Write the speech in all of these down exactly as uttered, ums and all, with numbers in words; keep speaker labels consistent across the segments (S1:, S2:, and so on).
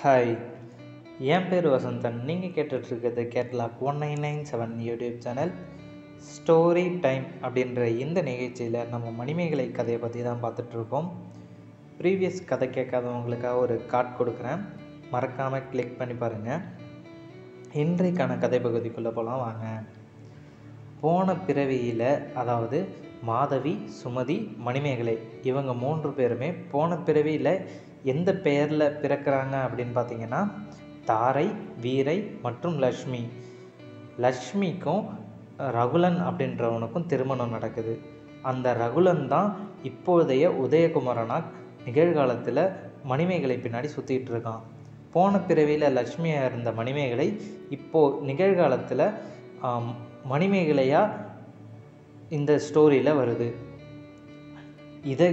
S1: Hi, என் பேர் வசந்தன். நீங்கள் கேட்டுட்ருக்கிறது catalogue one nine nine seven YouTube channel story time அப்படின்ற இந்த நிகழ்ச்சியில் நம்ம மணிமேகலை கதையை பற்றி தான் பார்த்துட்ருக்கோம். ப்ரீவியஸ் கதை கேட்காதவங்களுக்காக ஒரு கார்ட் கொடுக்குறேன், மறக்காமல் கிளிக் பண்ணி பாருங்கள். இன்றைக்கான கதை பகுதிக்குள்ளே போகலாம் வாங்க. போன பிறவியில், அதாவது மாதவி, சுமதி, மணிமேகலை இவங்க மூன்று பேருமே போன பிறவியில் எந்த பெயரில் பிறக்கிறாங்க அப்படின்னு பார்த்தீங்கன்னா தாரை, வீரை மற்றும் லக்ஷ்மி. லக்ஷ்மிக்கும் ரகுலன் அப்படின்றவனுக்கும் திருமணம் நடக்குது. அந்த ரகுலன் தான் இப்போதைய உதயகுமரனாக நிகழ்காலத்தில் மணிமேகலை பின்னாடி சுற்றிட்டு இருக்கான். போன பிறவியில் லக்ஷ்மியாக இருந்த மணிமேகலை இப்போது நிகழ்காலத்தில் மணிமேகலையாக இந்த ஸ்டோரியில் வருது. இதை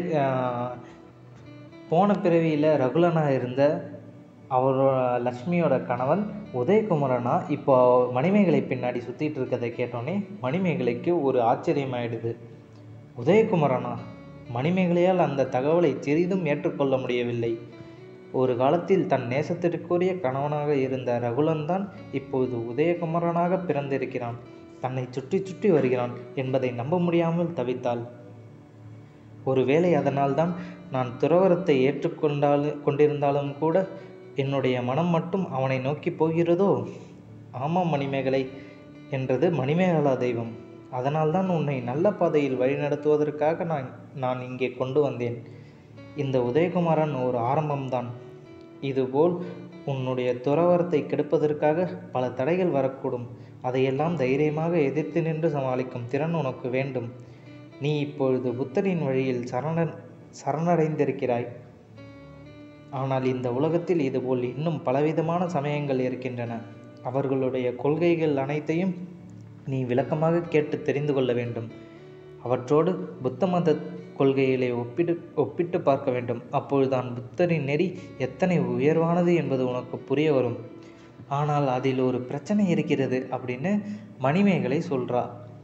S1: போன பிறவியில் ரகுலனாக இருந்த அவரோட லக்ஷ்மியோட கணவன் உதயகுமரனா இப்போ மணிமேகலை பின்னாடி சுற்றிட்டு இருக்கிறதை கேட்டோன்னே மணிமேகலைக்கு ஒரு ஆச்சரியமாயிடுது. உதயகுமரனா? மணிமேகலையால் அந்த தகவலை சிறிதும் ஏற்றுக்கொள்ள முடியவில்லை. ஒரு காலத்தில் தன் நேசத்திற்குரிய கணவனாக இருந்த ரகுலன் தான் இப்போது உதயகுமரனாக பிறந்திருக்கிறான், தன்னை சுற்றி சுற்றி வருகிறான் என்பதை நம்ப முடியாமல் தவித்தாள். ஒருவேளை அதனால்தான் நான் துறவரத்தை ஏற்றுக்கொண்டால் கொண்டிருந்தாலும் கூட என்னுடைய மனம் மட்டும் அவனை நோக்கி போகிறதோ? ஆமாம் மணிமேகலை, என்றது மணிமேகலா தெய்வம். அதனால்தான் உன்னை நல்ல பாதையில் வழிநடத்துவதற்காக நான் நான் இங்கே கொண்டு வந்தேன். இந்த உதயகுமாரன் ஒரு ஆரம்பம்தான். இதுபோல் உன்னுடைய துறவரத்தை கெடுப்பதற்காக பல தடைகள் வரக்கூடும். அதையெல்லாம் தைரியமாக எதிர்த்து நின்று சமாளிக்கும் திறன் உனக்கு வேண்டும். நீ இப்பொழுது புத்தரின் வழியில் சரண சரணடைந்திருக்கிறாய். ஆனால் இந்த உலகத்தில் இதுபோல் இன்னும் பலவிதமான சமயங்கள் இருக்கின்றன. அவர்களுடைய கொள்கைகள் அனைத்தையும் நீ விளக்கமாக கேட்டு தெரிந்து கொள்ள வேண்டும். அவற்றோடு புத்த மத கொள்கைகளை ஒப்பிட்டு ஒப்பிட்டு பார்க்க வேண்டும். அப்பொழுதுதான் புத்தரின் நெறி எத்தனை உயர்வானது என்பது உனக்கு புரிய வரும். ஆனால் அதில் ஒரு பிரச்சனை இருக்கிறது அப்படின்னு மணிமேகலை சொல்கிறா.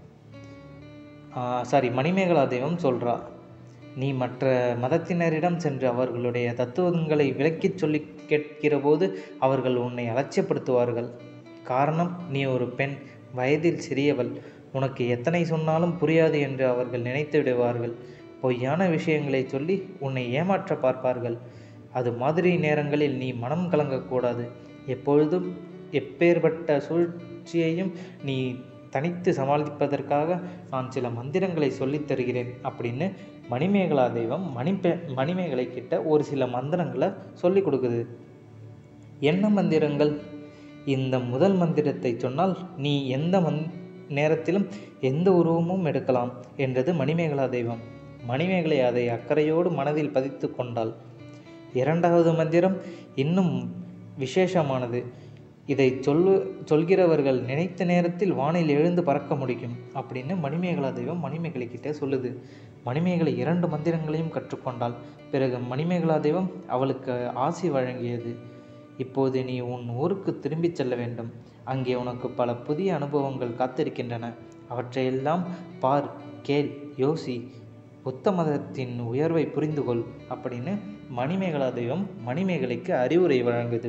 S1: சாரி மணிமேகலா தெய்வம் சொல்கிறா. நீ மற்ற மதத்தினரிடம் சென்று அவர்களுடைய தத்துவங்களை விளக்கிச் சொல்லி கேட்கிற போது அவர்கள் உன்னை அலட்சியப்படுத்துவார்கள். காரணம், நீ ஒரு பெண், வயதில் சிறியவள், உனக்கு எத்தனை சொன்னாலும் புரியாது என்று அவர்கள் நினைத்து விடுவார்கள். பொய்யான விஷயங்களை சொல்லி உன்னை ஏமாற்ற பார்ப்பார்கள். அது மாதிரி நேரங்களில் நீ மனம் கலங்கக்கூடாது. எப்பொழுதும் எப்பேற்பட்ட சூழ்ச்சியையும் நீ தனித்து சமாளிப்பதற்காக நான் சில மந்திரங்களை சொல்லித் தருகிறேன் அப்படின்னு மணிமேகலா தெய்வம் மணிப்பே மணிமேகலை கிட்ட ஒரு சில மந்திரங்களை சொல்லி கொடுக்குது. என்ன மந்திரங்கள்? இந்த முதல் மந்திரத்தை சொன்னால் நீ எந்த மந் நேரத்திலும் எந்த உருவமும் எடுக்கலாம் என்றது மணிமேகலா தெய்வம். மணிமேகலை அதை அக்கறையோடு மனதில் பதித்து கொண்டாள். இரண்டாவது மந்திரம் இன்னும் விசேஷமானது. இதை சொல்லு சொல்கிறவர்கள் நினைத்த நேரத்தில் வானில் எழுந்து பறக்க முடியும் அப்படின்னு மணிமேகலா தெய்வம் மணிமேகலை கிட்டே சொல்லுது. மணிமேகலை இரண்டு மந்திரங்களையும் கற்றுக்கொண்டாள். பிறகு மணிமேகலா தெய்வம் அவளுக்கு ஆசி வழங்கியது. இப்போது நீ உன் ஊருக்கு திரும்பி செல்ல வேண்டும். அங்கே உனக்கு பல புதிய அனுபவங்கள் காத்திருக்கின்றன. அவற்றையெல்லாம் பார், கேள், யோசி, புத்த மதத்தின் உயர்வை புரிந்து கொள் அப்படின்னு மணிமேகலா தெய்வம் மணிமேகலைக்கு அறிவுரை வழங்குது.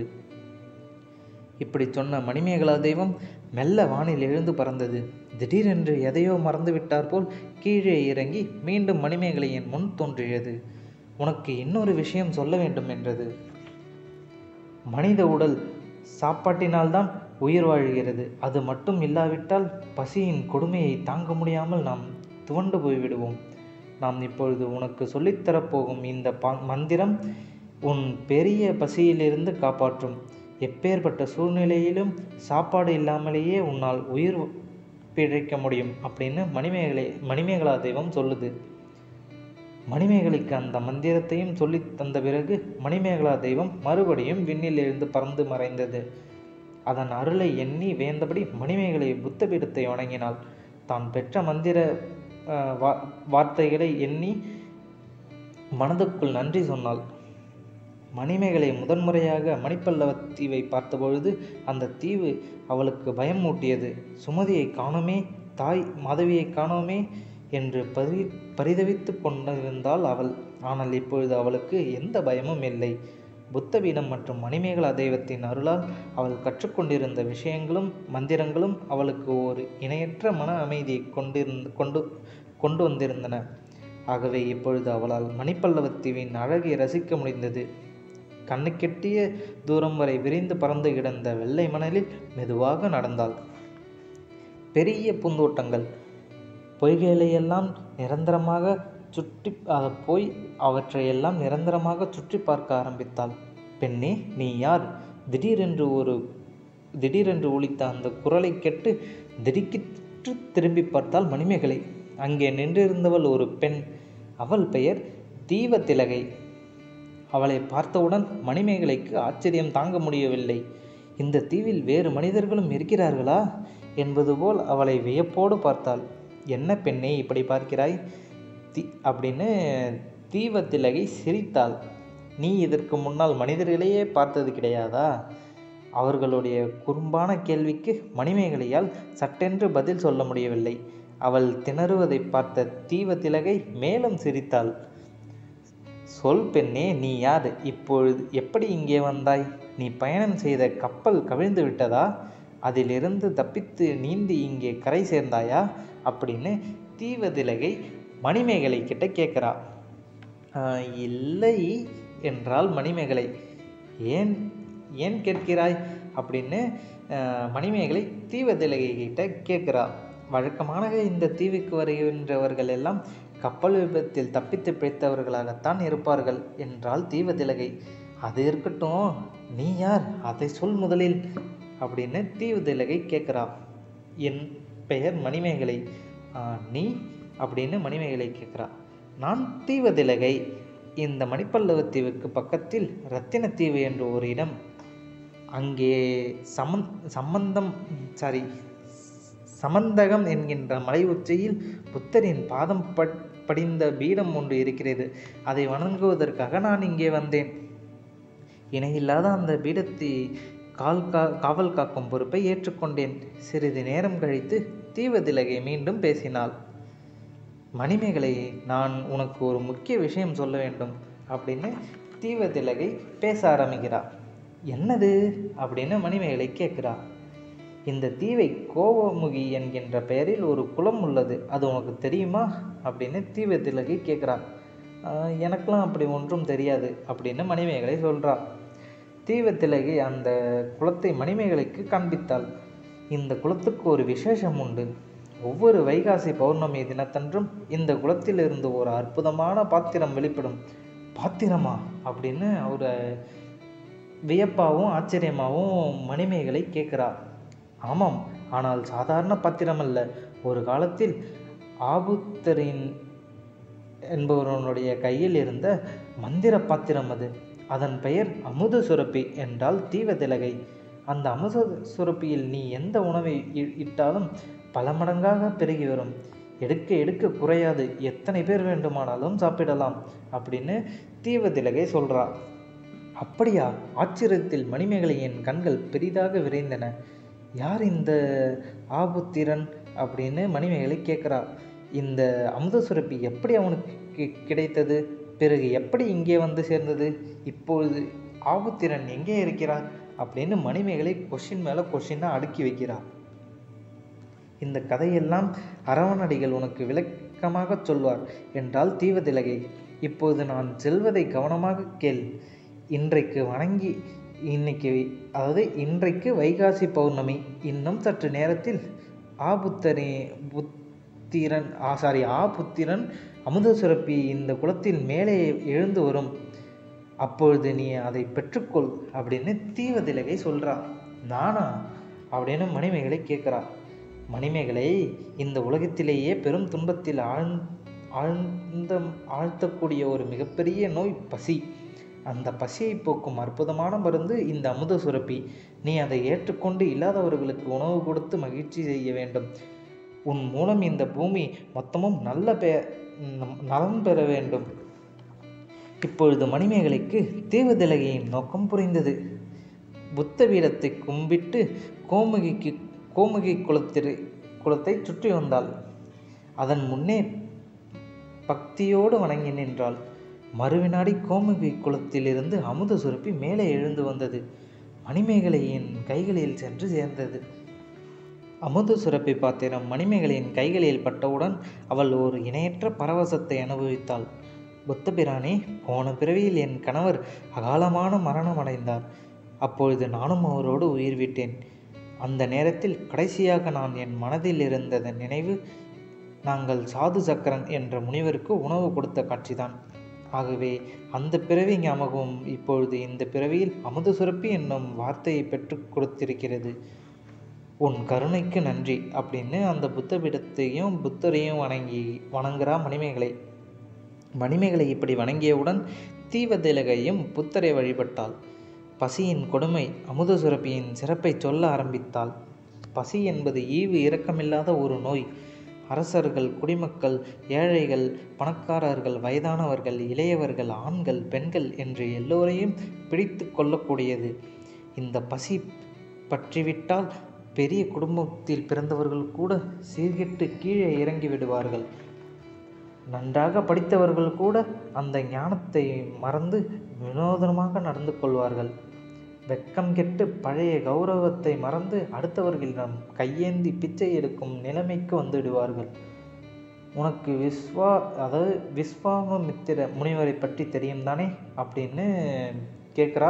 S1: இப்படி சொன்ன மணிமேகலா தெய்வம் மெல்ல வானில் எழுந்து பறந்தது. திடீரென்று எதையோ மறந்துவிட்டார் போல் கீழே இறங்கி மீண்டும் மணிமேகலையின் முன் தோன்றியது. உனக்கு இன்னொரு விஷயம் சொல்ல வேண்டும் என்றது. மனித உடல் சாப்பாட்டினால்தான் உயிர் வாழ்கிறது. அது மட்டும் இல்லாவிட்டால் பசியின் கொடுமையை தாங்க முடியாமல் நாம் துவண்டு போய்விடுவோம். நாம் இப்பொழுது உனக்கு சொல்லித்தரப்போகும் இந்த பா மந்திரம் உன் பெரிய பசியிலிருந்து காப்பாற்றும். எப்பேற்பட்ட சூழ்நிலையிலும் சாப்பாடு இல்லாமலேயே உன்னால் உயிர் பிழைக்க முடியும் அப்படின்னு மணிமேகலை மணிமேகலா தெய்வம் சொல்லுது. மணிமேகலைக்கு அந்த மந்திரத்தையும் சொல்லி தந்த பிறகு மணிமேகலா தெய்வம் மறுபடியும் விண்ணில் இருந்து பறந்து மறைந்தது. அதன் அருளை எண்ணி வேந்தபடி மணிமேகலை புத்த பீடத்தை வணங்கினாள். தான் பெற்ற மந்திர வா வார்த்தைகளை எண்ணி மனதுக்குள் நன்றி சொன்னாள். மணிமேகலை முதன்முறையாக மணிப்பல்லவ தீவை பார்த்தபொழுது அந்த தீவு அவளுக்கு பயம் மூட்டியது. சுமதியை காணோமே, தாய் மாதவியை காணோமே என்று பரி பரிதவித்து கொண்டிருந்தாள் அவள். ஆனால் இப்பொழுது அவளுக்கு எந்த பயமும் இல்லை. புத்தபீடம் மற்றும் மணிமேகலா தெய்வத்தின் அருளால் அவள் கற்றுக்கொண்டிருந்த விஷயங்களும் மந்திரங்களும் அவளுக்கு ஒரு இணையற்ற மன அமைதியை கொண்டிருந்த கொண்டு கொண்டு வந்திருந்தன. ஆகவே இப்பொழுது அவளால் மணிப்பல்லவத்தீவின் அழகை ரசிக்க முடிந்தது. கண்ணுக்கெட்டிய தூரம் வரை விரிந்து பறந்து கிடந்த வெள்ளை மணலில் மெதுவாக நடந்தாள். பெரிய பூந்தோட்டங்கள், பொய்கைகளையெல்லாம் நிரந்தரமாக சுற்றி போய் அவற்றையெல்லாம் நிரந்தரமாக சுற்றி பார்க்க ஆரம்பித்தாள். பெண்ணே, நீ யார்? திடீரென்று ஒரு திடீரென்று ஒலித்த அந்த குரலை கேட்டு திடுக்கிட்டு திரும்பி பார்த்தாள் மணிமேகலை. அங்கே நின்றிருந்தவள் ஒரு பெண். அவள் பெயர் தீவதிலகை. அவளை பார்த்தவுடன் மணிமேகலைக்கு ஆச்சரியம் தாங்க முடியவில்லை. இந்த தீவில் வேறு மனிதர்களும் இருக்கிறார்களா என்பது போல் அவளை வியப்போடு பார்த்தாள். என்ன பெண்ணே, இப்படி பார்க்கிறாய்? தி அப்படின்னு தீவதிலகை சிரித்தாள். நீ இதற்கு முன்னால் மனிதர்களையே பார்த்தது கிடையாதா? அவர்களுடைய குறும்பான கேள்விக்கு மணிமேகலையால் சட்டென்று பதில் சொல்ல முடியவில்லை. அவள் திணறுவதை பார்த்த தீவதிலகை மேலும் சிரித்தாள். சொல் பெண்ணே, நீ யார்? இப்பொழுது எப்படி இங்கே வந்தாய்? நீ பயணம் செய்த கப்பல் கவிழ்ந்து விட்டதா? அதிலிருந்து தப்பித்து நீந்தி இங்கே கரை சேர்ந்தாயா? அப்படின்னு தீவதிலகை மணிமேகலை கிட்ட கேட்குறா. இல்லை என்றால் மணிமேகலை. ஏன் ஏன் கேட்கிறாய் அப்படின்னு மணிமேகலை தீவதிலகை கிட்ட கேட்குறா. வழக்கமாக இந்த தீவுக்கு வருகின்றவர்கள் எல்லாம் கப்பல் விபத்தில் தப்பித்து பிழைத்தவர்களாகத்தான் இருப்பார்கள் என்றால் தீவதிலகை. அது இருக்கட்டும், நீ யார்? அதை சொல் முதலில் அப்படின்னு தீவதிலகை கேட்குறா. என் பெயர் மணிமேகலை. நீ அப்படின்னு மணிமேகலை கேட்குறா. நான் தீவதிலகை. இந்த மணிப்பல்லவத்தீவுக்கு பக்கத்தில் ரத்தினத்தீவு என்ற ஒரு இடம். அங்கே சமந் சம்பந்தம் சாரி சமந்தகம் என்கின்ற மலை உச்சியில் புத்தரின் பாதம் படிந்த பீடம் ஒன்று இருக்கிறது. அதை வணங்குவதற்காக நான் இங்கே வந்தேன். இணையில்லாத அந்த பீடத்தை கால் கா காவல் காக்கும் பொறுப்பை ஏற்றுக்கொண்டேன். சிறிது நேரம் கழித்து தீவதிலகை மீண்டும் பேசினாள். மணிமேகலை, நான் உனக்கு ஒரு முக்கிய விஷயம் சொல்ல வேண்டும் அப்படின்னு தீவதிலகை பேச ஆரம்பிக்கிறார். என்னது அப்படின்னு மணிமேகலை கேட்குறா. இந்த தீவை கோவமுகி என்கின்ற பெயரில் ஒரு குளம் உள்ளது, அது உனக்கு தெரியுமா அப்படின்னு தீவதிலகை கேட்குறா. எனக்கெலாம் அப்படி ஒன்றும் தெரியாது அப்படின்னு மணிமேகலை சொல்கிறா. தீவதிலகை அந்த குளத்தை மணிமேகலைக்கு காண்பித்தாள். இந்த குளத்துக்கு ஒரு விசேஷம் உண்டு. ஒவ்வொரு வைகாசி பௌர்ணமி தினத்தன்றும் இந்த குளத்திலிருந்து ஒரு அற்புதமான பாத்திரம் வெளிப்படும். பாத்திரமா அப்படின்னு ஒரு வியப்பாகவும் ஆச்சரியமாகவும் மணிமேகலை கேட்குறா. ஆமாம், ஆனால் சாதாரண பாத்திரம் அல்ல. ஒரு காலத்தில் ஆபுத்தரின் என்பவனுடைய கையில் இருந்த மந்திர பாத்திரம் அது. அதன் பெயர் அமுத சுரப்பி என்றால் தீவதிலகை. அந்த அமுத சுரப்பியில் நீ எந்த உணவை இட்டாலும் பல மடங்காக பெருகி வரும். எடுக்க எடுக்க குறையாது. எத்தனை பேர் வேண்டுமானாலும் சாப்பிடலாம் அப்படின்னு தீவதிலகை சொல்கிறா. அப்படியா? ஆச்சரியத்தில் மணிமேகலையின் கண்கள் பெரிதாக விரைந்தன. யார் இந்த ஆபுத்திரன் அப்படின்னு மணிமேகலை கேட்குறா. இந்த அமுத சுரப்பி எப்படி அவனுக்கு கிடைத்தது? பிறகு எப்படி இங்கே வந்து சேர்ந்தது? இப்பொழுது ஆபுத்திரன் எங்கே இருக்கிறார் அப்படின்னு மணிமேகலை கொஷின் மேலே கொஷினாக அடுக்கி வைக்கிறார். இந்த கதையெல்லாம் அரவணடிகள் உனக்கு விளக்கமாக சொல்வார் என்றால் தீவதிலகை. இப்போது நான் செல்வதை கவனமாக கேள். இன்றைக்கு வணங்கி இன்னைக்கு அதாவது இன்றைக்கு வைகாசி பௌர்ணமி. இன்னும் சற்று நேரத்தில் ஆபுத்தரி புத்திரன் ஆ சாரி ஆபுத்திரன் அமுத சுரப்பி இந்த குளத்தில் மேலே எழுந்து வரும். அப்பொழுது நீ அதை பெற்றுக்கொள் அப்படின்னு தீவதிலகை சொல்கிறா. நானா அப்படின்னு மணிமேகலை கேட்குறா. மணிமேகலை, இந்த உலகத்திலேயே பெரும் துன்பத்தில் ஆழ் ஆழ்ந்த ஆழ்த்தக்கூடிய ஒரு மிகப்பெரிய நோய் பசி. அந்த பசியை போக்கும் அற்புதமான மருந்து இந்த அமுத சுரப்பி. நீ அதை ஏற்றுக்கொண்டு இல்லாதவர்களுக்கு உணவு கொடுத்து மகிழ்ச்சி செய்ய வேண்டும். உன் மூலம் இந்த பூமி மொத்தமும் நல்ல பெ நலம் பெற வேண்டும். இப்பொழுது மணிமேகலைக்கு தீவதிலகையின் நோக்கம் புரிந்தது. புத்த பீடத்தை கும்பிட்டு கோமுகிக்கு கோமுகி குளத்திற்கு குளத்தை சுற்றி வந்தாள். அதன் முன்னே பக்தியோடு வணங்கி நின்றாள். மறுவினாடி கோமுகி குளத்திலிருந்து அமுத சுரப்பி மேலே எழுந்து வந்தது. மணிமேகலையின் கைகளில் சென்று சேர்ந்தது. அமுத சுரப்பி பாத்திரம் மணிமேகலையின் கைகளில் பட்டவுடன் அவள் ஒரு இணையற்ற பரவசத்தை அனுபவித்தாள். புத்தபிரானே, போன பிறவியில் என் கணவர் அகாலமான மரணம் அடைந்தார். அப்பொழுது நானும் அவரோடு உயிர் விட்டேன். அந்த நேரத்தில் கடைசியாக நான் என் மனதில் இருந்ததன் நினைவு நாங்கள் சாது சக்கரன் என்ற முனிவருக்கு உணவு கொடுத்த காட்சிதான். ஆகவே அந்த பிறவி ஞாபகம் இப்பொழுது இந்த பிறவியில் அமுத சுரப்பி என்னும் வார்த்தையை பெற்று கொடுத்திருக்கிறது. உன் கருணைக்கு நன்றி அப்படின்னு அந்த புத்தபிடத்தையும் புத்தரையும் வணங்கி வணங்குறா மணிமேகலை. மணிமேகலை இப்படி வணங்கியவுடன் தீவதிலகையும் புத்தரை வழிபட்டாள். பசியின் கொடுமை, அமுத சுரப்பியின் சிறப்பை சொல்ல ஆரம்பித்தாள். பசி என்பது ஈவு இரக்கமில்லாத ஒரு நோய். அரசர்கள், குடிமக்கள், ஏழைகள், பணக்காரர்கள், வயதானவர்கள், இளையவர்கள், ஆண்கள், பெண்கள் என்று எல்லோரையும் பிடித்து கொள்ளக்கூடியது. இந்த பசி பற்றிவிட்டால் பெரிய குடும்பத்தில் பிறந்தவர்கள் கூட சீர்கெட்டு கீழே இறங்கி விடுவார்கள். நன்றாக படித்தவர்கள் கூட அந்த ஞானத்தை மறந்து வினோதமாக நடந்து கொள்வார்கள். வெக்கம் கெட்டு பழைய கௌரவத்தை மறந்து அடுத்தவர்களிடம் கையேந்தி பிச்சை எடுக்கும் நிலைமைக்கு வந்து விடுவார்கள். உனக்கு விஸ்வா அதாவது விஸ்வாமித்திர முனிவரை பற்றி தெரியும் தானே அப்படின்னு கேட்குறா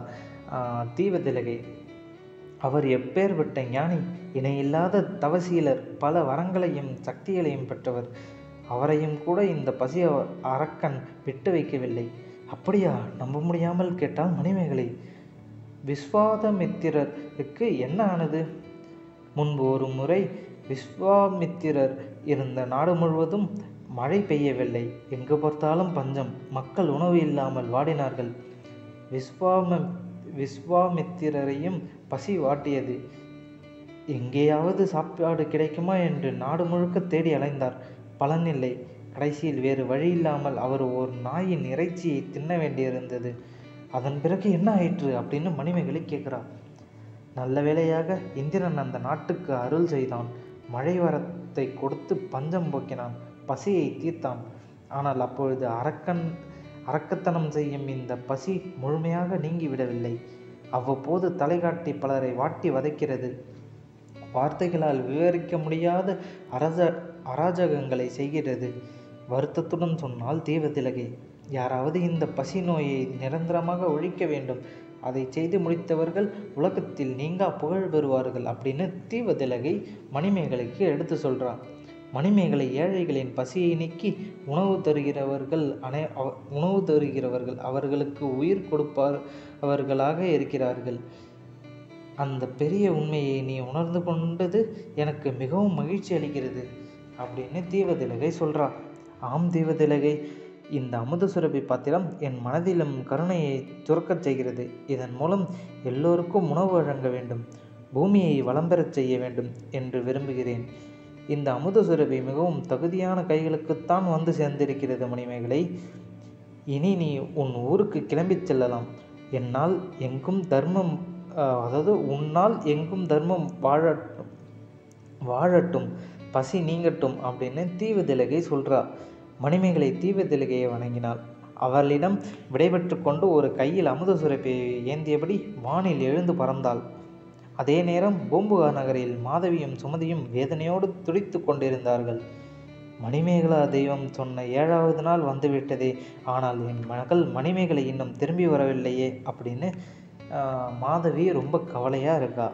S1: தீவதிலகை. அவர் எப்பேற்பட்ட ஞானி, இணையில்லாத தவசீலர், பல வரங்களையும் சக்திகளையும் பெற்றவர். அவரையும் கூட இந்த பசி அரக்கன் விட்டு வைக்கவில்லை. அப்படியா? நம்ப முடியாமல் கேட்டால் மணிமேகலை. விஸ்வாமித்திரருக்கு என்ன ஆனது? முன்பு ஒரு முறை விஸ்வாமித்திரர் இருந்த நாடு முழுவதும் மழை பெய்யவில்லை. எங்கு பார்த்தாலும் பஞ்சம். மக்கள் உணவு இல்லாமல் வாடினார்கள். விஸ்வாம விஸ்வாமித்திரரையும் பசி வாட்டியது. எங்கேயாவது சாப்பாடு கிடைக்குமா என்று நாடு முழுக்க தேடி அலைந்தார். பலனில்லை. கடைசியில் வேறு வழி இல்லாமல் அவர் ஒரு நாயின் இறைச்சியை தின்ன வேண்டியிருந்தது. அதன் பிறகு என்ன ஆயிற்று அப்படின்னு மணிமேகலை கேட்குறார். நல்ல வேளையாக இந்திரன் அந்த நாட்டுக்கு அருள் செய்தான். மழை வரத்தை கொடுத்து பஞ்சம் போக்கினான், பசியை தீர்த்தான். ஆனால் அப்பொழுது அரக்கன் அரக்கத்தனம் செய்யும் இந்த பசி முழுமையாக நீங்கிவிடவில்லை. அவ்வப்போது தலைகாட்டி பலரை வாட்டி வதைக்கிறது. வார்த்தைகளால் விவரிக்க முடியாத அரச அராஜகங்களை செய்கிறது. வருத்தத்துடன் சொன்னால் தீவதிலகை. யாராவது இந்த பசி நோயை நிரந்தரமாக ஒழிக்க வேண்டும். அதை செய்து முடித்தவர்கள் உலகத்தில் நீங்கா புகழ் பெறுவார்கள் அப்படின்னு தீவதிலகை மணிமேகலைக்கு எடுத்து சொல்கிறான். மணிமேகலை ஏழைகளின் பசியை நீக்கி உணவு தருகிறவர்கள் அனை உணவு தருகிறவர்கள் அவர்களுக்கு உயிர் கொடுப்பார் அவர்களாக இருக்கிறார்கள். அந்த பெரிய உண்மையை நீ உணர்ந்து கொண்டது எனக்கு மிகவும் மகிழ்ச்சி அளிக்கிறது அப்படின்னு தீவதிலகை சொல்கிறா. ஆம் தீவதிலகை, இந்த அமுத சுரபி பாத்திரம் என் மனதிலும் கருணையை துறக்கச் செய்கிறது. இதன் மூலம் எல்லோருக்கும் உணவு வழங்க வேண்டும், பூமியை வளம் பெறச் செய்ய வேண்டும் என்று விரும்புகிறேன். இந்த அமுத சுரபி மிகவும் தகுதியான கைகளுக்குத்தான் வந்து சேர்ந்திருக்கிறது மணிமேகலை. இனி நீ உன் ஊருக்கு கிளம்பிச் செல்லலாம். என்னால் எங்கும் தர்மம் அதாவது உன்னால் எங்கும் தர்மம் வாழட்டும் வாழட்டும் பசி நீங்கட்டும் அப்படின்னு தீவதிலகை சொல்கிறா. மணிமேகலை தீவதிலகையை வணங்கினாள். அவளிடம் விடைபெற்று கொண்டு ஒரு கையில் அமுத சுரப்பியை ஏந்தியபடி வானில் எழுந்து பறந்தாள். அதே நேரம் பூம்புகார் நகரில் மாதவியும் சுமதியும் வேதனையோடு துடித்து கொண்டிருந்தார்கள். மணிமேகலா தெய்வம் சொன்ன ஏழாவது நாள் வந்துவிட்டதே, ஆனால் என் மகள் மணிமேகலை இன்னும் திரும்பி வரவில்லையே அப்படின்னு மாதவி ரொம்ப கவலையாக இருக்கா.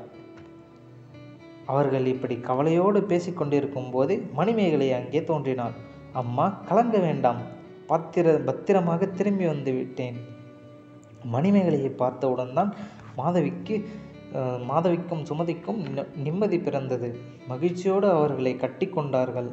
S1: அவர்கள் இப்படி கவலையோடு பேசிக்கொண்டிருக்கும் போதே மணிமேகலை அங்கே தோன்றினாள். அம்மா, கலங்க வேண்டாம், பத்திர பத்திரமாக திரும்பி வந்து விட்டேன். மணிமேகலையை பார்த்தவுடன் தான் மாதவிக்கு மாதவிக்கும் சுமதிக்கும் நிம்மதி பிறந்தது. மகிழ்ச்சியோடு அவர்களை கட்டி கொண்டார்கள்.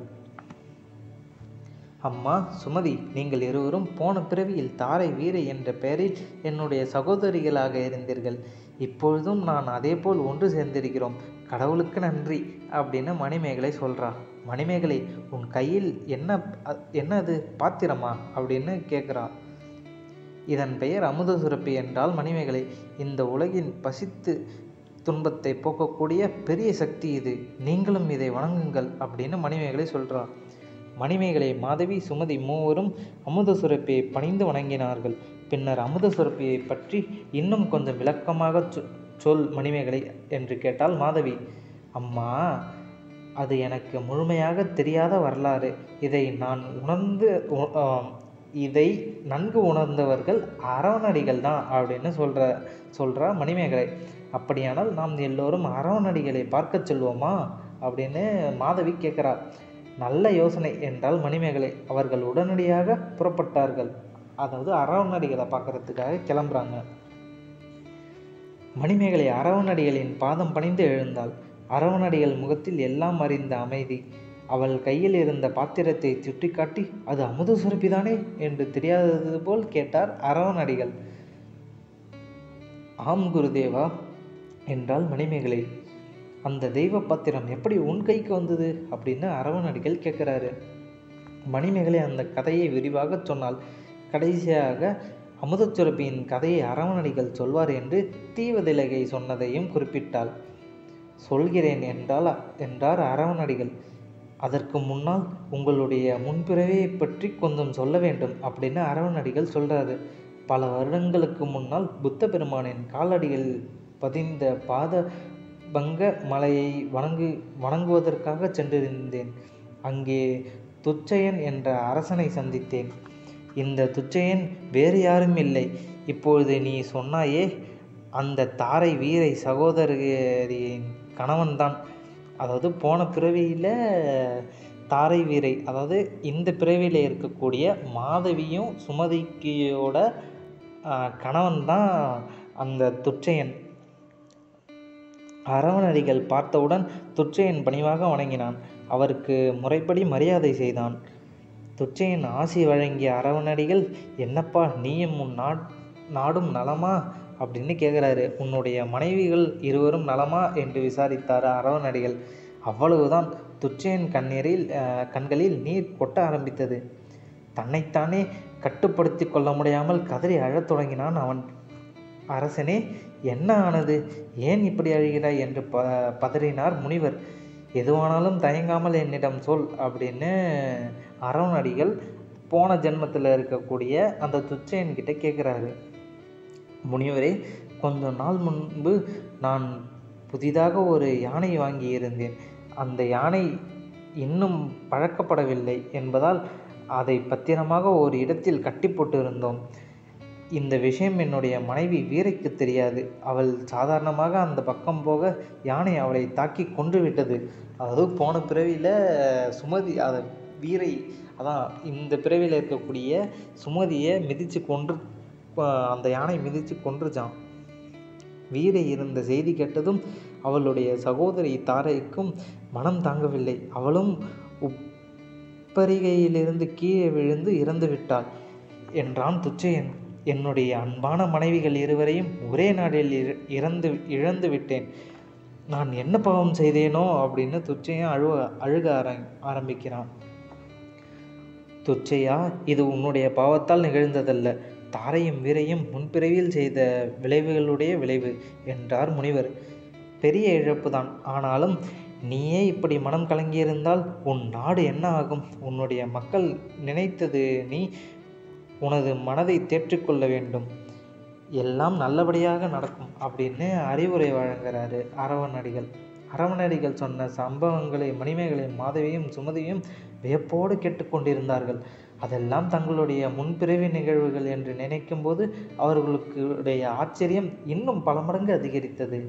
S1: அம்மா, சுமதி, நீங்கள் இருவரும் போன பிறவியில் தாரை வீரை என்ற பெயரில் என்னுடைய சகோதரிகளாக இருந்தீர்கள். இப்பொழுதும் நான் அதே போல் ஒன்று சேர்ந்திருக்கிறோம். கடவுளுக்கு நன்றி அப்படின்னு மணிமேகலை சொல்கிறா. மணிமேகலை, உன் கையில் என்ன என்ன அது பாத்திரமா அப்படின்னு கேட்குறா. இதன் பெயர் அமுத சுரப்பி என்றால் மணிமேகலை. இந்த உலகின் பசித்து துன்பத்தை போக்கக்கூடிய பெரிய சக்தி இது. நீங்களும் இதை வணங்குங்கள் அப்படின்னு மணிமேகலை சொல்கிறா. மணிமேகலை, மாதவி, சுமதி மூவரும் அமுத சுரப்பியை பணிந்து வணங்கினார்கள். பின்னர் அமுத சுரப்பியை பற்றி இன்னும் கொஞ்சம் விளக்கமாக சொல் மணிமேகலை என்று கேட்டால் மாதவி. அம்மா, அது எனக்கு முழுமையாக தெரியாத வரலாறு. இதை நான் உணர்ந்து இதை நன்கு உணர்ந்தவர்கள் அரவணடிகள் தான் அப்படின்னு சொல்கிற சொல்கிறா மணிமேகலை. அப்படியானால் நாம் எல்லோரும் அரவணடிகளை பார்க்க சொல்வோமா அப்படின்னு மாதவி கேட்குறா. நல்ல யோசனை என்றால் மணிமேகலை. அவர்கள் உடனடியாக புறப்பட்டார்கள். அதாவது அரவணடிகளை பார்க்கறதுக்காக கிளம்புறாங்க. மணிமேகலை அரவணடிகளின் பாதம் பணிந்து எழுந்தாள். அரவணடிகள் முகத்தில் எல்லாம் அறிந்த அமைதி. அவள் கையில் இருந்த பாத்திரத்தை சுட்டிக்காட்டி, அது அமுத சுரப்பிதானே என்று தெரியாதது போல் கேட்டார் அரவணடிகள். ஆம் குருதேவா என்றால் மணிமேகலை. அந்த தெய்வ பாத்திரம் எப்படி உன் கைக்கு வந்தது அப்படின்னு அரவணடிகள் கேட்குறாரு. மணிமேகலை அந்த கதையை விரிவாக சொன்னால். கடைசியாக அமுதச்சுரப்பியின் கதையை அரவணடிகள் சொல்வார் என்று தீவதிலகை சொன்னதையும் குறிப்பிட்டாள். சொல்கிறேன் என்றால் என்றார் அரவணடிகள். அதற்கு முன்னால் உங்களுடைய முன்பிறவையை பற்றி கொஞ்சம் சொல்ல வேண்டும் அப்படின்னு அரவணடிகள் சொல்கிறாரு. பல வருடங்களுக்கு முன்னால் புத்த பெருமானின் காலடிகளில் பதிந்த பாத பங்க மலையை வணங்கு வணங்குவதற்காக சென்றிருந்தேன். அங்கே துச்சயன் என்ற அரசனை சந்தித்தேன். இந்த துச்சயன் வேறு யாரும் இல்லை, இப்பொழுது நீ சொன்னாயே அந்த தாரை வீரை சகோதரியின் கணவன்தான். அதாவது போன பிறவியில் தாரை வீரை, அதாவது இந்த பிறவியில் இருக்கக்கூடிய மாதவியும் சுமதிக்கியோட கணவன் தான் அந்த துச்சயன். அரவணடிகள் பார்த்தவுடன் துச்சயன் பணிவாக வணங்கினான். அவருக்கு முறைப்படி மரியாதை செய்தான். துச்சயன் ஆசி வழங்கிய அரவணடிகள், என்னப்பா நீயும் உன் நாட் நாடும் நலமா அப்படின்னு கேட்குறாரு. உன்னுடைய மனைவிகள் இருவரும் நலமா என்று விசாரித்தார் அரவணடிகள். அவ்வளவுதான். துச்சயன் கண்ணீரில் கண்களில் நீர் கொட்ட ஆரம்பித்தது. தன்னைத்தானே கட்டுப்படுத்தி கொள்ள முடியாமல் கதறி அழத் தொடங்கினான் அவன். அரசனே, என்ன ஆனது? ஏன் இப்படி அழுகிறாய் என்று ப பதறினார் முனிவர். எதுவானாலும் தயங்காமல் என்னிடம் சொல் அப்படின்னு அரவணடிகள் போன ஜென்மத்தில் இருக்கக்கூடிய அந்த துச்சயன்கிட்ட கேட்குறாரு. முனிவரே, கொஞ்ச நாள் முன்பு நான் புதிதாக ஒரு யானை வாங்கி இருந்தேன். அந்த யானை இன்னும் பழக்கப்படவில்லை என்பதால் அதை பத்திரமாக ஒரு இடத்தில் கட்டி போட்டு இருந்தோம். இந்த விஷயம் என்னுடைய மனைவி வீரைக்கு தெரியாது. அவள் சாதாரணமாக அந்த பக்கம் போக யானை அவளை தாக்கி கொன்று விட்டது. அதாவது போன பிறவியில் சுமதி அதை வீரை அதான் இந்த பிறவியில் இருக்கக்கூடிய சுமதியை மிதித்து கொன்று அந்த யானை மிதித்து கொன்றுச்சான். வீரை இருந்த செய்தி கேட்டதும் அவளுடைய சகோதரி தாரைக்கும் மனம் தாங்கவில்லை. அவளும் உப்பரிகையிலிருந்து கீழே விழுந்து இறந்து விட்டாள் என்றான் துச்சயன். என்னுடைய அன்பான மனைவிகள் இருவரையும் ஒரே நாளில் இறந்து இழந்து விட்டேன். நான் என்ன பாவம் செய்தேனோ அப்படின்னு துச்சையன் அழுவ அழுக ஆரம்பிக்கிறான். துச்சையா, இது உன்னுடைய பாவத்தால் நிகழ்ந்ததல்ல, தாரையும் வீரையும் முன்பிறவியில் செய்த விளைவுகளுடைய விளைவு என்றார் முனிவர். பெரிய இழப்புதான். ஆனாலும் நீயே இப்படி மனம் கலங்கியிருந்தால் உன் நாடு என்ன ஆகும்? உன்னுடைய மக்கள் நினைத்தது நீ உனது மனதை தேற்றிக்கொள்ள வேண்டும். எல்லாம் நல்லபடியாக நடக்கும் அப்படின்னு அறிவுரை வழங்குகிறாரு அரவணடிகள். அரவணடிகள் சொன்ன சம்பவங்களை மணிமேகலையும் மாதவியும் சுமதியும் வியப்போடு கேட்டுக்கொண்டிருந்தார்கள். அதெல்லாம் தங்களுடைய முன்பிறவி நிகழ்வுகள் என்று நினைக்கும் போது அவர்களுடைய ஆச்சரியம் இன்னும் பல மடங்கு அதிகரித்தது.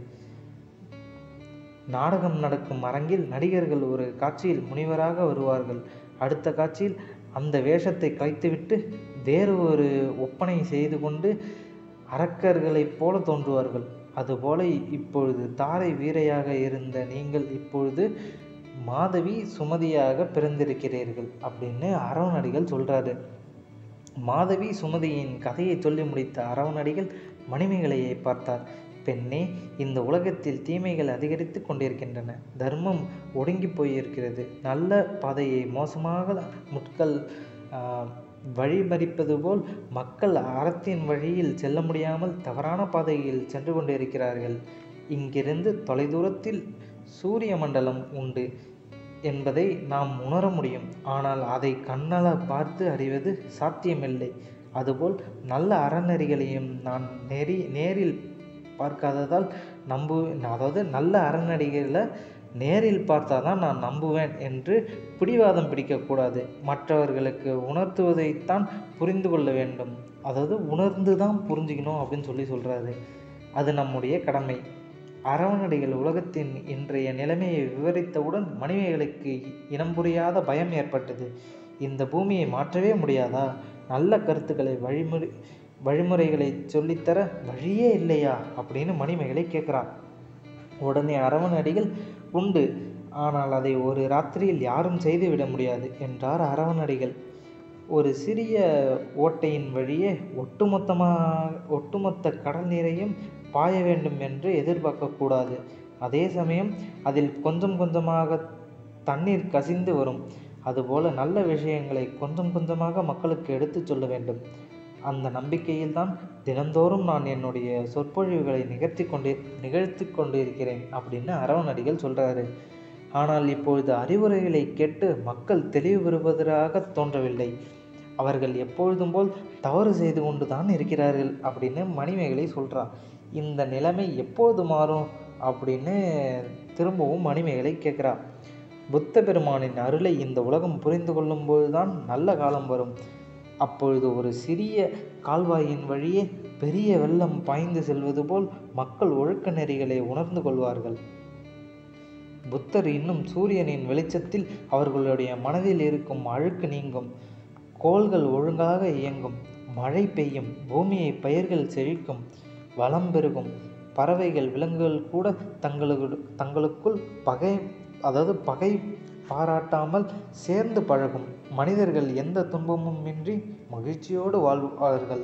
S1: நாடகம் நடக்கும் அரங்கில் நடிகர்கள் ஒரு காட்சியில் முனிவராக வருவார்கள். அடுத்த காட்சியில் அந்த வேஷத்தை கலைத்துவிட்டு வேறு ஒரு ஒப்பனை செய்து கொண்டு அரக்கர்களைப் போல தோன்றுவார்கள். அதுபோல இப்பொழுது தாரை வீரையாக இருந்த நீங்கள் இப்பொழுது மாதவி சுமதியாக பிறந்திருக்கிறீர்கள் அப்படின்னு அரவணடிகள் சொல்கிறாரு. மாதவி சுமதியின் கதையை சொல்லி முடித்த அரவணடிகள் மணிமேகலையை பார்த்தார். பெண்ணே, இந்த உலகத்தில் தீமைகள் அதிகரித்து கொண்டிருக்கின்றன. தர்மம் ஒடுங்கி போயிருக்கிறது. நல்ல பாதையை மோசமாக முட்கள் வழிமறிப்பது போல் மக்கள் அறத்தின் வழியில் செல்ல முடியாமல் தவறான பாதையில் சென்று கொண்டிருக்கிறார்கள். இங்கிருந்து தொலைதூரத்தில் சூரிய மண்டலம் உண்டு. என்பதை நாம் உணர முடியும். ஆனால் அதை கண்ணால் பார்த்து அறிவது சாத்தியமில்லை. அதுபோல் நல்ல அறநெறிகளையும் நான் நெறி நேரில் பார்க்காததால் நம்பு அதாவது நல்ல அறநெறிகளை நேரில் பார்த்தாதான் நான் நம்புவேன் என்று பிடிவாதம் பிடிக்கக்கூடாது. மற்றவர்களுக்கு உணர்த்துவதைத்தான் புரிந்து கொள்ள வேண்டும். அதாவது உணர்ந்து தான் புரிஞ்சுக்கணும் அப்படின்னு சொல்லி சொல்கிறாரு. அது நம்முடைய கடமை. அறநெறிகள் உலகத்தின் இன்றைய நிலைமையை விவரித்தவுடன் மணிமேகலைக்கு இனம் புரியாத பயம் ஏற்பட்டது. இந்த பூமியை மாற்றவே முடியாதா? நல்ல கருத்துக்களை வழிமுறை வழிமுறைகளை சொல்லித்தர வழியே இல்லையா அப்படின்னு மணிமேகலை கேட்குறான். உடனே அரவணடிகள், உண்டு, ஆனால் அதை ஒரு ராத்திரியில் யாரும் செய்துவிட முடியாது என்றார் அரவணடிகள். ஒரு சிறிய ஓட்டையின் வழியே ஒட்டுமொத்தமாக ஒட்டுமொத்த கடல் நீரையும் பாய வேண்டும் என்று எதிர்பார்க்கக்கூடாது. அதே சமயம் அதில் கொஞ்சம் கொஞ்சமாக தண்ணீர் கசிந்து வரும். அதுபோல நல்ல விஷயங்களை கொஞ்சம் கொஞ்சமாக மக்களுக்கு எடுத்து சொல்ல வேண்டும். அந்த நம்பிக்கையில்தான் தினந்தோறும் நான் என்னுடைய சொற்பொழிவுகளை நிகழ்த்தி கொண்டே நிகழ்த்தி கொண்டிருக்கிறேன் அப்படின்னு அரவணடிகள் சொல்கிறாரு. ஆனால் இப்பொழுது அறிவுரைகளை கேட்டு மக்கள் தெளிவு பெறுவதாக தோன்றவில்லை. அவர்கள் எப்பொழுதும் போல் தவறு செய்து கொண்டு தான் இருக்கிறார்கள் அப்படின்னு மணிமேகலை சொல்கிறார். இந்த நிலைமை எப்போது மாறும் அப்படின்னு திரும்பவும் மணிமேகலை கேட்குறா. புத்த பெருமானின் அருளை இந்த உலகம் புரிந்து கொள்ளும் போதுதான் நல்ல காலம் வரும். அப்பொழுது ஒரு சிறிய கால்வாயின் வழியே பெரிய வெள்ளம் பாய்ந்து செல்வது போல் மக்கள் ஒழுக்க நெறிகளை உணர்ந்து கொள்வார்கள். புத்தர் இன்னும் சூரியனின் வெளிச்சத்தில் அவர்களுடைய மனதில் இருக்கும் அழுக்கு நீங்கும். கோள்கள் ஒழுங்காக இயங்கும். மழை பெய்யும். பூமியை பயிர்கள் செழிக்கும். வளம் பெருகும். பறவைகள் விலங்குகள் கூட தங்களுக்கு தங்களுக்குள் பகை அதாவது பகை பாராட்டாமல் சேர்ந்து பழகும். மனிதர்கள் எந்த துன்பமும் இன்றி மகிழ்ச்சியோடு வாழ்வார்கள்.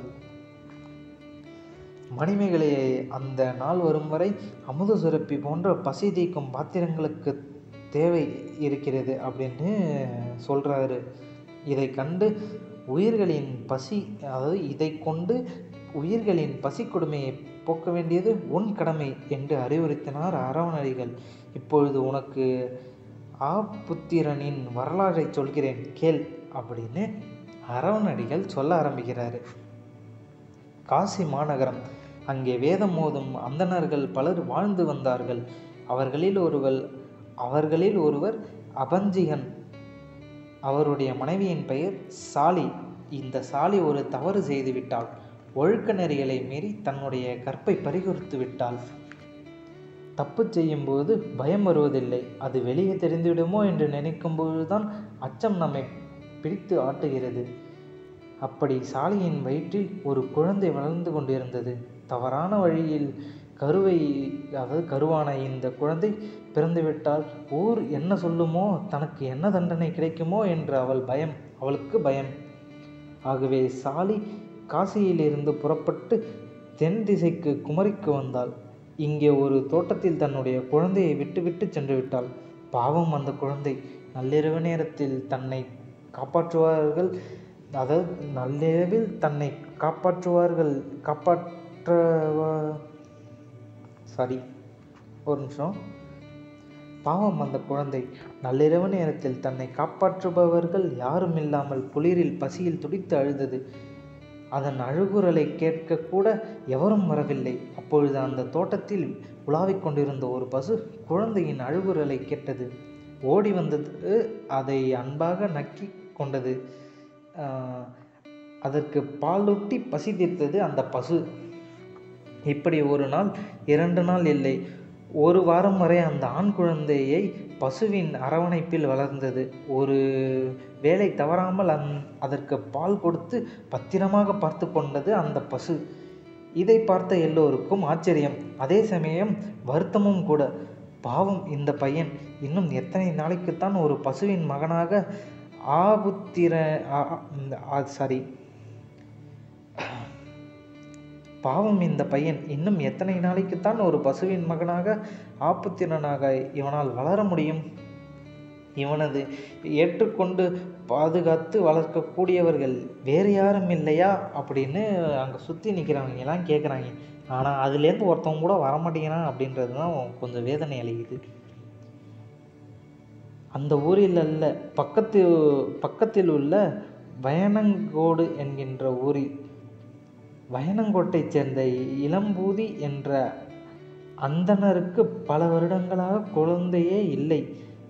S1: மணிமேகலையை அந்த நாள் வரும் வரை அமுத சுரப்பி போன்ற பசி தீக்கும் பாத்திரங்களுக்கு தேவை இருக்கிறது அப்படின்னு சொல்கிறாரு. இதை கண்டு உயிர்களின் பசி அதாவது இதை கொண்டு உயிர்களின் பசி கொடுமையை போக்க வேண்டியது உன் கடமை என்று அறிவுறுத்தினார் அரவணடிகள். இப்பொழுது உனக்கு ஆபுத்திரனின் வரலாறை சொல்கிறேன் கேள் அப்படின்னு அரவணடிகள் சொல்ல ஆரம்பிக்கிறாரு. காசி மாநகரம். அங்கே வேதம் மோதும் அந்தணர்கள் பலர் வாழ்ந்து வந்தார்கள். அவர்களில் ஒருவர் அவர்களில் ஒருவர் அபஞ்சிகன். அவருடைய மனைவியின் பெயர் சாலி. இந்த சாலி ஒரு தவறு செய்து விட்டாள். ஒழுக்க நெறிகளை மீறி தன்னுடைய கற்பை பறிகொடுத்து விட்டாள். தப்பு செய்யும்போது பயம் வருவதில்லை. அது வெளியே தெரிந்துவிடுமோ என்று நினைக்கும் பொழுதுதான் அச்சம் நம்மை பிடித்து ஆட்டுகிறது. அப்படி சாலியின் வயிற்றில் ஒரு குழந்தை வளர்ந்து கொண்டிருந்தது. தவறான வழியில் கருவை அதாவது கருவான இந்த குழந்தை பிறந்துவிட்டால் ஊர் என்ன சொல்லுமோ, தனக்கு என்ன தண்டனை கிடைக்குமோ என்று அவள் பயம் அவளுக்கு பயம். ஆகவே சாலி காசியிலிருந்து புறப்பட்டு தென் திசைக்கு குமரிக்கு வந்தாள். இங்கே ஒரு தோட்டத்தில் தன்னுடைய குழந்தையை விட்டு விட்டு சென்று விட்டாள். பாவம் அந்த குழந்தை. நள்ளிரவு நேரத்தில் தன்னை காப்பாற்றுவார்கள் அதாவது நள்ளிரவில் தன்னை காப்பாற்றுவார்கள் காப்பாற்ற சாரி ஒரு நிமிஷம் பாவம் அந்த குழந்தை. நள்ளிரவு நேரத்தில் தன்னை காப்பாற்றுபவர்கள் யாரும் இல்லாமல் குளிரில் பசியில் துடித்து அழுதது. அதன் அழுகுரலை கேட்க கூட எவரும் வரவில்லை. அப்பொழுது அந்த தோட்டத்தில் உலாவிக் கொண்டிருந்த ஒரு பசு குழந்தையின் அழுகுரலை கேட்டது. ஓடி வந்தது. அதை அன்பாக நக்கி கொண்டது. அதற்கு பாலூட்டி பசி தீர்த்தது அந்த பசு. இப்படி ஒரு நாள், இரண்டு நாள் இல்லை, ஒரு வாரம் வரை அந்த ஆண் குழந்தையை பசுவின் அரவணைப்பில் வளர்ந்தது. ஒரு வேளை தவறாமல் அந் அதற்கு பால் கொடுத்து பத்திரமாக பார்த்து கொண்டது அந்த பசு. இதை பார்த்த எல்லோருக்கும் ஆச்சரியம், அதே சமயம் வருத்தமும் கூட. பாவம் இந்த பையன், இன்னும் எத்தனை நாளைக்குத்தான் ஒரு பசுவின் மகனாக ஆபுத்திர சாரி பாவம் இந்த பையன் இன்னும் எத்தனை நாளைக்குத்தான் ஒரு பசுவின் மகனாக ஆபுத்திரனாக இவனால் வளர முடியும்? இவனது ஏற்றுக்கொண்டு பாதுகாத்து வளர்க்கக்கூடியவர்கள் வேறு யாரும் இல்லையா அப்படின்னு அங்கே சுற்றி நிற்கிறவங்க எல்லாம் கேட்குறாங்க. ஆனால் அதுலேருந்து ஒருத்தவங்க கூட வரமாட்டேங்கிறான் அப்படின்றது தான் கொஞ்சம் வேதனை அளிக்குது. அந்த ஊரில் அல்ல, பக்கத்து பக்கத்தில் உள்ள வயனங்கோடு என்கின்ற ஊரில். வயனங்கோட்டைச் சேர்ந்த இளம்பூதி என்ற அந்தணருக்கு பல வருடங்களாக குழந்தையே இல்லை.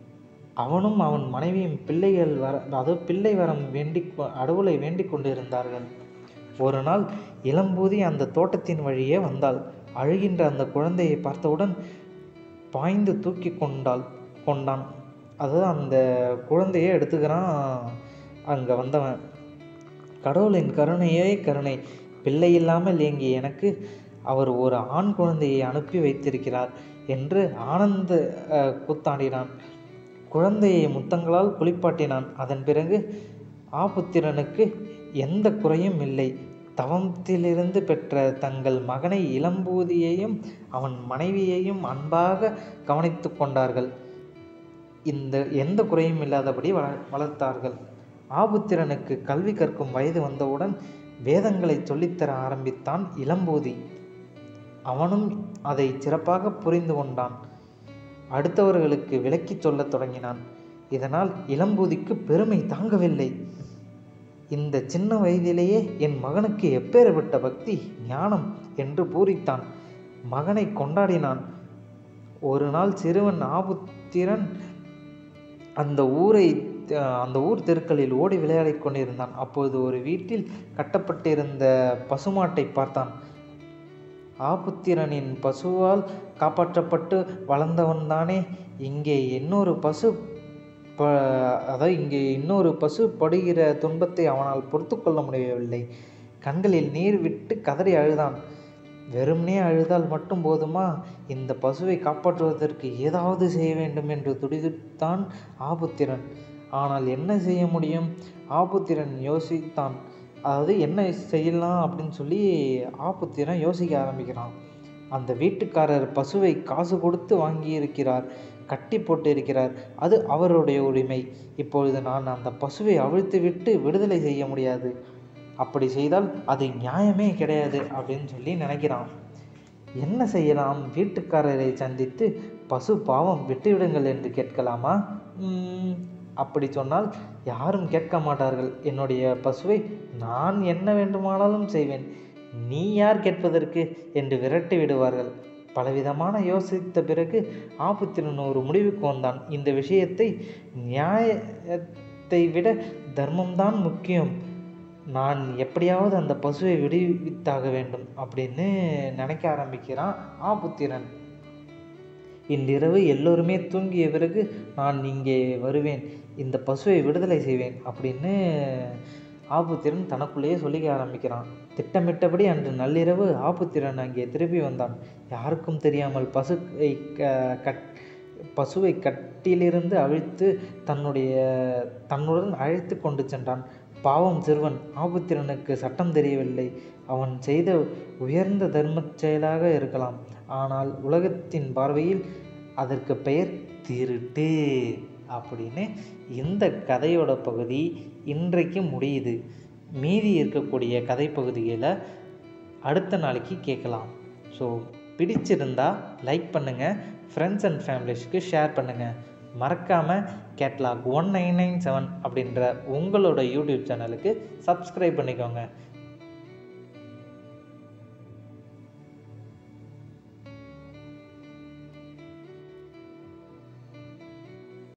S1: அவனும் அவன் மனைவியும் பிள்ளைகள் வர அதாவது பிள்ளை வரம் வேண்டி கடவுளை வேண்டிக் கொண்டிருந்தார்கள். ஒரு நாள் இளம்பூதி அந்த தோட்டத்தின் வழியே வந்தாள். அழுகின்ற அந்த குழந்தையை பார்த்தவுடன் பாய்ந்து தூக்கி கொண்டாள் கொண்டான் அதாவது அந்த குழந்தையை எடுத்துக்கிறான் அங்கே வந்தவன். கடவுளின் கருணையே கருணை, பிள்ளை இல்லாமல் ஏங்கிய எனக்கு அவர் ஒரு ஆண் குழந்தையை அனுப்பி வைத்திருக்கிறார் என்று ஆனந்த கூத்தாடினான். குழந்தையை முத்தங்களால் குளிப்பாட்டினான். அதன் பிறகு ஆபுத்திரனுக்கு எந்த குறையும் இல்லை. தவத்திலிருந்து பெற்ற தங்கள் மகனை இளம்பூதியையும் அவன் மனைவியையும் அன்பாக கவனித்து கொண்டார்கள். இந்த எந்த குறையும் இல்லாதபடி வள வளர்த்தார்கள். ஆபுத்திரனுக்கு கல்வி கற்கும் வயது வந்தவுடன் வேதங்களை சொல்லித்தர ஆரம்பித்தான் இளம்பூதி. அவனும் அதை சிறப்பாக புரிந்து கொண்டான். அடுத்தவர்களுக்கு விளக்கி சொல்லத் தொடங்கினான். இதனால் இளம்பூதிக்கு பெருமை தாங்கவில்லை. இந்த சின்ன வயதிலேயே என் மகனுக்கு எப்பேற்பட்ட பக்தி ஞானம் என்று பூரித்தான். மகனை கொண்டாடினான். ஒரு நாள் சிறுவன் ஆபுத்திரன் அந்த ஊரை அந்த ஊர் தெருக்களில் ஓடி விளையாடி கொண்டிருந்தான். அப்போது ஒரு வீட்டில் கட்டப்பட்டிருந்த பசுமாட்டை பார்த்தான். ஆபுத்திரனின் பசுவால் காப்பாற்றப்பட்டு வளர்ந்தவன்தானே. இங்கே இன்னொரு பசு ப அதாவது இங்கே இன்னொரு பசு படுகிற துன்பத்தை அவனால் பொறுத்து கொள்ள முடியவில்லை. கண்களில் நீர் விட்டு கதறி அழுதான். வெறுமனே அழுதால் மட்டும் போதுமா? இந்த பசுவை காப்பாற்றுவதற்கு ஏதாவது செய்ய வேண்டும் என்று துடிதுடித்தான் ஆபுத்திரன். ஆனால் என்ன செய்ய முடியும்? ஆபுத்திரன் யோசித்தான். அதாவது என்ன செய்யலாம் அப்படின்னு சொல்லி ஆபுத்திரன் யோசிக்க ஆரம்பிக்கிறான். அந்த வீட்டுக்காரர் பசுவை காசு கொடுத்து வாங்கியிருக்கிறார், கட்டி போட்டு இருக்கிறார். அது அவருடைய உரிமை. இப்பொழுது நான் அந்த பசுவை அவிழ்த்து விட்டு விடுதலை செய்ய முடியாது. அப்படி செய்தால் அது நியாயமே கிடையாது அப்படின்னு சொல்லி நினைக்கிறான். என்ன செய்யலாம்? வீட்டுக்காரரை சந்தித்து பசு பாவம் விட்டுவிடுங்கள் என்று கேட்கலாமா? அப்படி சொன்னால் யாரும் கேட்க மாட்டார்கள். என்னுடைய பசுவை நான் என்ன வேண்டுமானாலும் செய்வேன், நீ யார் கேட்பதற்கு என்று விரட்டி விடுவார்கள். பலவிதமான யோசித்த பிறகு ஆபுத்திரன் ஒரு முடிவுக்கு வந்தான். இந்த விஷயத்தை நியாயத்தை விட தர்மம்தான் முக்கியம். நான் எப்படியாவது அந்த பசுவை விடுவித்தாக வேண்டும் அப்படின்னு நினைக்க ஆரம்பிக்கிறான் ஆபுத்திரன். இன்றிரவு எல்லோருமே தூங்கிய பிறகு நான் இங்கே வருவேன், இந்த பசுவை விடுதலை செய்வேன் அப்படின்னு ஆபுத்திரன் தனக்குள்ளேயே சொல்லிக்க ஆரம்பிக்கிறான். திட்டமிட்டபடி அன்று நள்ளிரவு ஆபுத்திரன் அங்கே திரும்பி வந்தான். யாருக்கும் தெரியாமல் பசுவை கட் பசுவை கட்டிலிருந்து அவிழ்த்து தன்னுடைய தன்னுடன் அழைத்து கொண்டு சென்றான். பாவம் சிறுவன். ஆபுத்திரனுக்கு சட்டம் தெரியவில்லை. அவன் செய்த உயர்ந்த தர்ம செயலாக இருக்கலாம். ஆனால் உலகத்தின் பார்வையில் அதற்கு பெயர் திருட்டு அப்படின்னு இந்த கதையோட பகுதி இன்றைக்கு முடியுது. மீதி இருக்கக்கூடிய கதை பகுதிகளை அடுத்த நாளைக்கு கேட்கலாம். ஸோ பிடிச்சிருந்தா லைக் பண்ணுங்கள், ஃப்ரெண்ட்ஸ் அண்ட் ஃபேமிலிஸ்க்கு ஷேர் பண்ணுங்கள். மறக்காமல் catalogue one nine nine seven அப்படின்ற உங்களோட யூடியூப் சேனலுக்கு சப்ஸ்கிரைப் பண்ணிக்கோங்க.